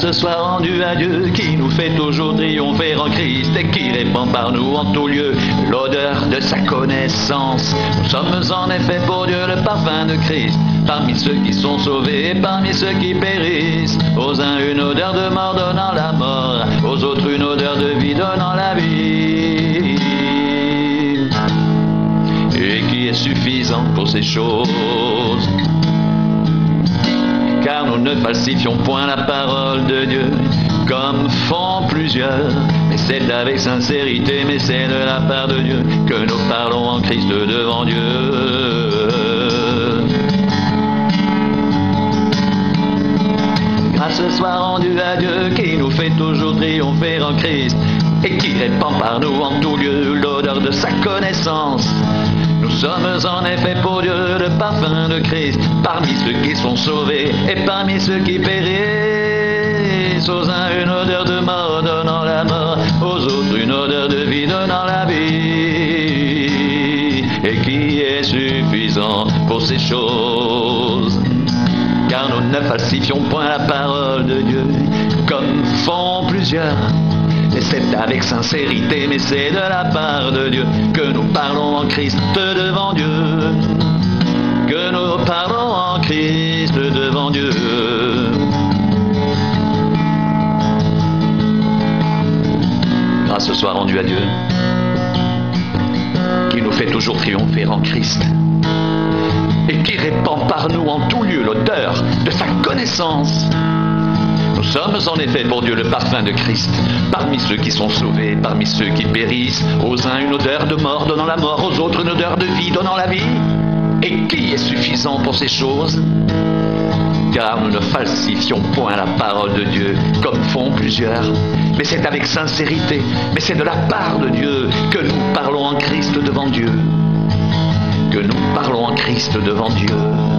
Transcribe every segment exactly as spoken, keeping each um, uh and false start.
Grâce soit rendue à Dieu qui nous fait toujours triompher en Christ et qui répand par nous en tout lieu l'odeur de sa connaissance. Nous sommes en effet pour Dieu le parfum de Christ, parmi ceux qui sont sauvés et parmi ceux qui périssent. Aux uns une odeur de mort donnant la mort, aux autres une odeur de vie donnant la vie, et qui est suffisant pour ces choses. Car nous ne falsifions point la parole de Dieu, comme font plusieurs, mais c'est avec sincérité, mais c'est de la part de Dieu que nous parlons en Christ devant Dieu. Grâce soit rendue à Dieu qui nous fait toujours triompher en Christ et qui répand par nous en tout lieu l'odeur de sa connaissance. Nous sommes en effet pour Dieu le parfum de Christ, parmi ceux qui sont sauvés et parmi ceux qui périssent. Aux uns une odeur de mort donnant la mort, aux autres une odeur de vie donnant la vie, et qui est suffisant pour ces choses. Car nous ne falsifions point la parole de Dieu, comme font plusieurs, mais c'est avec sincérité, mais c'est de la part de Dieu que nous parlons en Christ devant Dieu, que nous parlons en Christ devant Dieu. Grâce soit rendue à Dieu qui nous fait toujours triompher en Christ et qui répand par nous en tout lieu l'odeur de sa connaissance. Nous sommes en effet pour Dieu le parfum de Christ, parmi ceux qui sont sauvés, parmi ceux qui périssent. Aux uns une odeur de mort donnant la mort, aux autres une odeur de vie donnant la vie. Et qui est suffisant pour ces choses? Car nous ne falsifions point la parole de Dieu, comme font plusieurs, mais c'est avec sincérité, mais c'est de la part de Dieu que nous parlons en Christ devant Dieu, que nous parlons en Christ devant Dieu.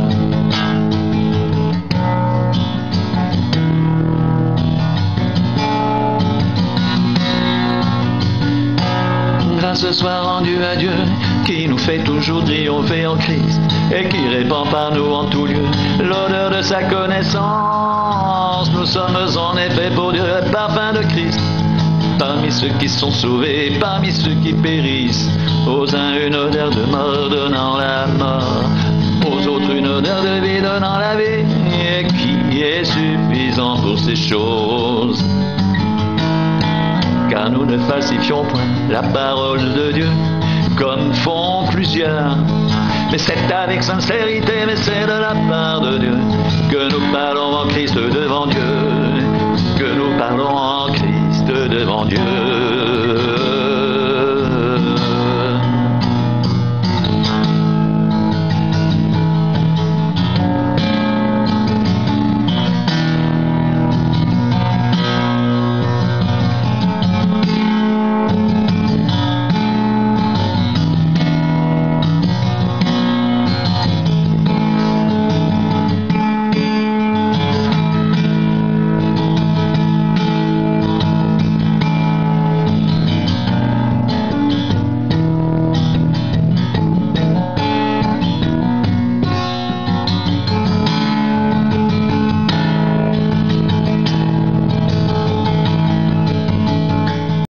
Grâce soit rendue à Dieu qui nous fait toujours triompher en Christ et qui répand par nous en tout lieu l'odeur de sa connaissance. Nous sommes en effet pour Dieu le parfum de Christ, parmi ceux qui sont sauvés, parmi ceux qui périssent. Aux uns une odeur de mort donnant la mort, aux autres une odeur de vie donnant la vie, et qui est suffisant pour ces choses. Car nous ne falsifions point la parole de Dieu, comme font plusieurs, mais c'est avec sincérité, mais c'est de la part de Dieu que nous parlons en Christ devant Dieu, que nous parlons en Christ devant Dieu.